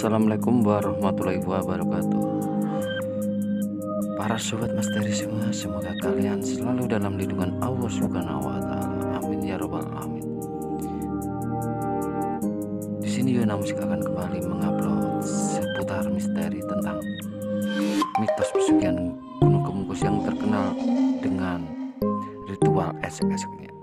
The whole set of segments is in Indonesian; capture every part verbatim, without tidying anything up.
Assalamualaikum warahmatullahi wabarakatuh. Para sobat misteri semua, semoga kalian selalu dalam lindungan Allah Subhanahu wa taala. Amin ya rabbal alamin. Di sini Yona Musik akan kembali mengupload seputar misteri tentang mitos pesugihan Gunung Kemukus yang terkenal dengan ritual esek-eseknya.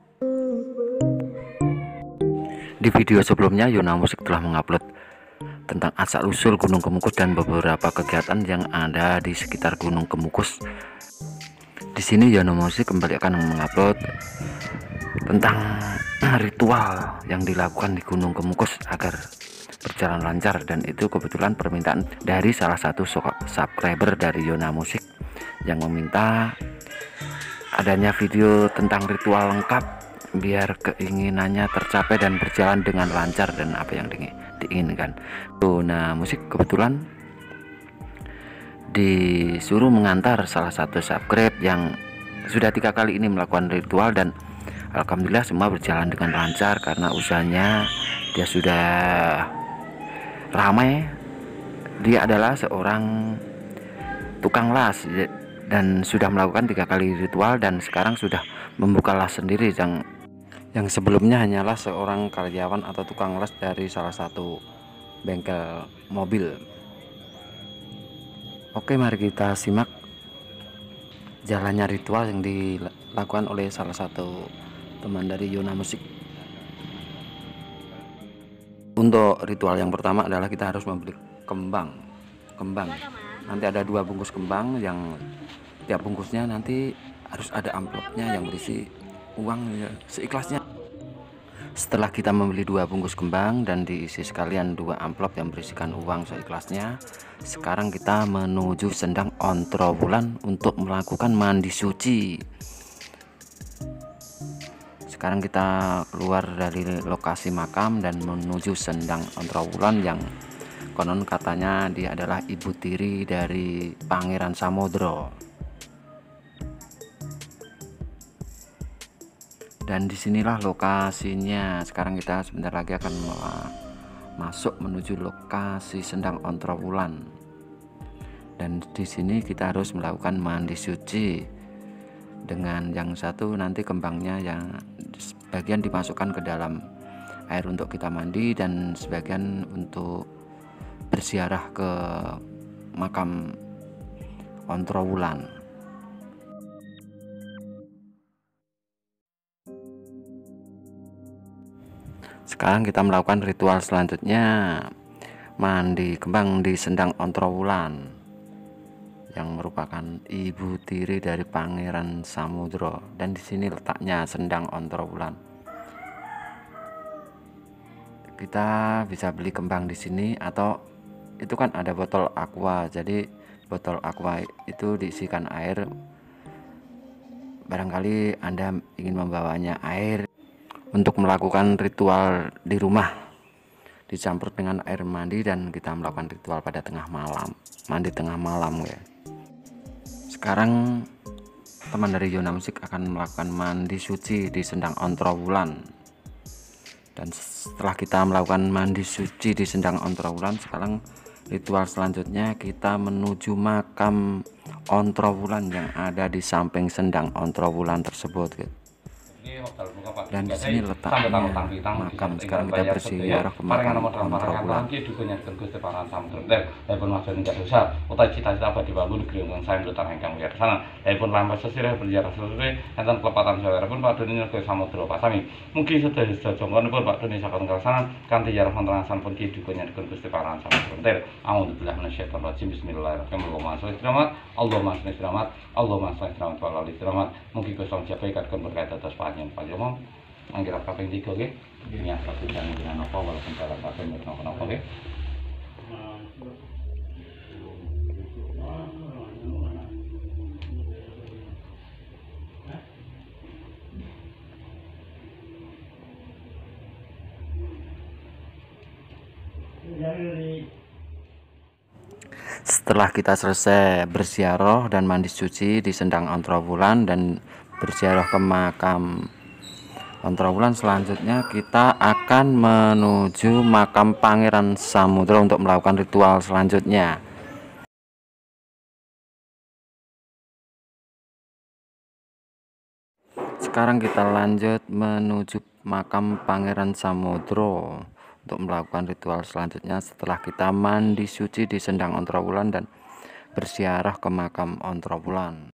Di video sebelumnya Yona Musik telah mengupload tentang asal-usul Gunung Kemukus dan beberapa kegiatan yang ada di sekitar Gunung Kemukus. Di sini Yona Musik kembali akan mengupload tentang ritual yang dilakukan di Gunung Kemukus agar berjalan lancar, dan itu kebetulan permintaan dari salah satu subscriber dari Yona Musik yang meminta adanya video tentang ritual lengkap biar keinginannya tercapai dan berjalan dengan lancar dan apa yang diinginkan. Yona Musik kebetulan disuruh mengantar salah satu subscribe yang sudah tiga kali ini melakukan ritual, dan alhamdulillah semua berjalan dengan lancar karena usahanya dia sudah ramai. Dia adalah seorang tukang las dan sudah melakukan tiga kali ritual, dan sekarang sudah membuka las sendiri yang yang sebelumnya hanyalah seorang karyawan atau tukang las dari salah satu bengkel mobil. Oke, mari kita simak jalannya ritual yang dilakukan oleh salah satu teman dari Yona Musik. Untuk ritual yang pertama adalah kita harus membeli kembang. Kembang. Nanti ada dua bungkus kembang yang tiap bungkusnya nanti harus ada amplopnya yang berisi uang ya, seikhlasnya. Setelah kita membeli dua bungkus kembang dan diisi sekalian dua amplop yang berisikan uang seikhlasnya, sekarang kita menuju Sendang Ontrowulan untuk melakukan mandi suci. Sekarang kita keluar dari lokasi makam dan menuju Sendang Ontrowulan yang konon katanya dia adalah ibu tiri dari Pangeran Samudro. Dan disinilah lokasinya. Sekarang kita sebentar lagi akan masuk menuju lokasi Sendang Ontrowulan. Dan di sini kita harus melakukan mandi suci. Dengan yang satu nanti kembangnya yang sebagian dimasukkan ke dalam air untuk kita mandi, dan sebagian untuk berziarah ke makam Ontrowulan. Sekarang kita melakukan ritual selanjutnya, mandi kembang di Sendang Ontrowulan yang merupakan ibu tiri dari Pangeran Samudro. Dan di sini letaknya Sendang Ontrowulan. Kita bisa beli kembang di sini, atau itu kan ada botol aqua. Jadi botol aqua itu diisikan air. Barangkali Anda ingin membawanya air untuk melakukan ritual di rumah, dicampur dengan air mandi, dan kita melakukan ritual pada tengah malam, mandi tengah malam ya. Sekarang teman dari Yona Musik akan melakukan mandi suci di Sendang Ontrowulan. Dan setelah kita melakukan mandi suci di Sendang Ontrowulan, sekarang ritual selanjutnya kita menuju makam Ontrowulan yang ada di samping Sendang Ontrowulan tersebut gitu. Dan di sini letaknya makam. Sekarang kita berziarah ke makam Ontrowulan. Cita-cita abadi bangun negeri ingkang sae mlutar ingkang wiyarsana. Dipun lampah sesirah berziarah sesire enten pelepatan saweripun Pak Doni negeri Samudra Pasami. Mugi sedaya jongkonipun Pak Doni saking kalsanan kanthi yarah wonten pun kidukunya dipun Gusti Paran Samudra. A'udzubillahi minasyaitonir rajim. Bismillahirrahmanirrahim. Allahumma sholli selamat, Allahumma sholli selamat, Allahumma sholli selamat wa ala selamat. Mugi Gusti japai kadang berkait atas panjenengan panjenengan. Anggira kaping tiga nggih. Ini satu jangan dengan apa walaupun salah satu napa nggih. Setelah kita selesai berziarah dan mandi suci di Sendang Ontrowulan dan berziarah ke makam Ontrowulan. Selanjutnya kita akan menuju makam Pangeran Samudra untuk melakukan ritual selanjutnya. Sekarang kita lanjut menuju makam Pangeran Samudra untuk melakukan ritual selanjutnya setelah kita mandi suci di Sendang Ontrowulan dan bersiarah ke makam Ontrowulan.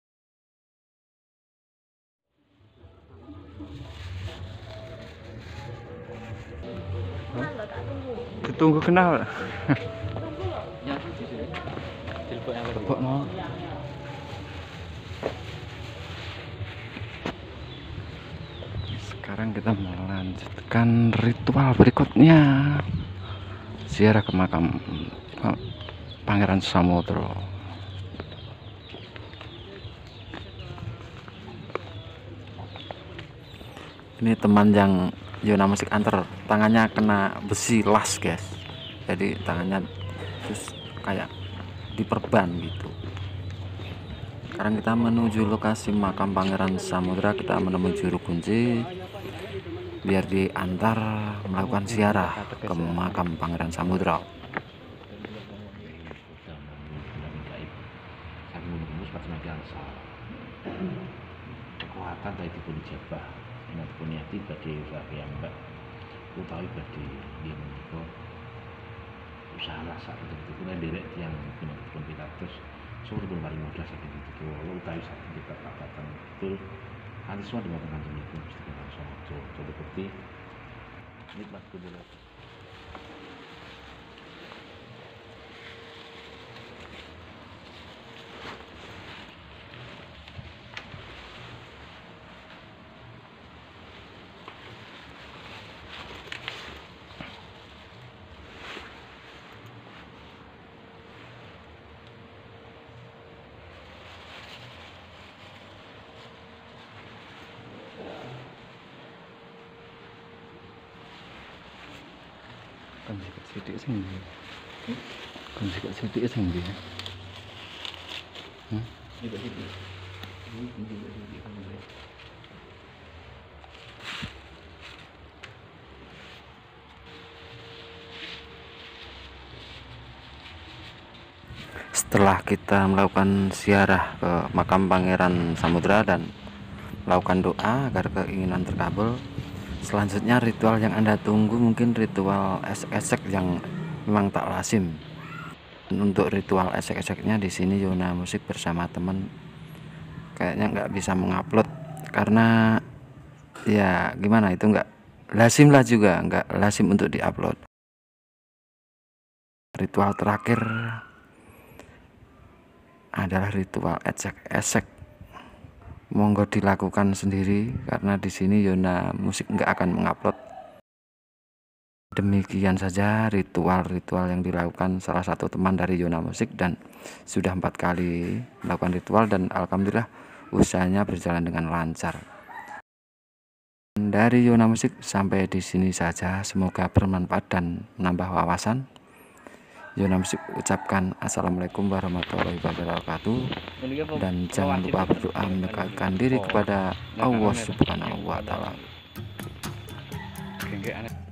Ditunggu kenal. Sekarang kita melanjutkan ritual berikutnya, ziarah ke makam Pangeran Samudra. Ini teman yang Yona Musik antar, tangannya kena besi las guys, jadi tangannya terus kayak diperban gitu. Sekarang kita menuju lokasi makam Pangeran Samudra, kita menemui juru kunci biar diantar melakukan ziarah ke makam Pangeran Samudra. Kekuatan dari dipun jabah ingat punyati badhe piyambak utawi badhe yen menika usaha rasa itu kula nderek tiyang pun pitados suwun paring modal saking itu utawi saking kita tapatan betul anisuan dengan panjenenganipun Gusti Kangsa coba bukti nikmat kudus. Kan sikit sithik sing ndi? Kan sikit sithik sing ndi? Hmm? Setelah kita melakukan ziarah ke makam Pangeran Samudra dan melakukan doa agar keinginan terkabul, selanjutnya ritual yang Anda tunggu mungkin ritual esek-esek yang memang tak lazim. Dan untuk ritual esek-eseknya di sini Yona Musik bersama teman kayaknya nggak bisa mengupload karena ya gimana, itu nggak lazim lah, juga nggak lazim untuk diupload. Ritual terakhir adalah ritual esek-esek. Monggo dilakukan sendiri karena di sini Yona Musik nggak akan mengupload. Demikian saja ritual-ritual yang dilakukan salah satu teman dari Yona Musik dan sudah empat kali melakukan ritual dan alhamdulillah usahanya berjalan dengan lancar. Dari Yona Musik sampai di sini saja, semoga bermanfaat dan menambah wawasan. Yona Musik ucapkan assalamualaikum warahmatullahi wabarakatuh, dan jangan lupa berdoa mendekatkan diri kepada Allah Subhanahu wa Ta'ala.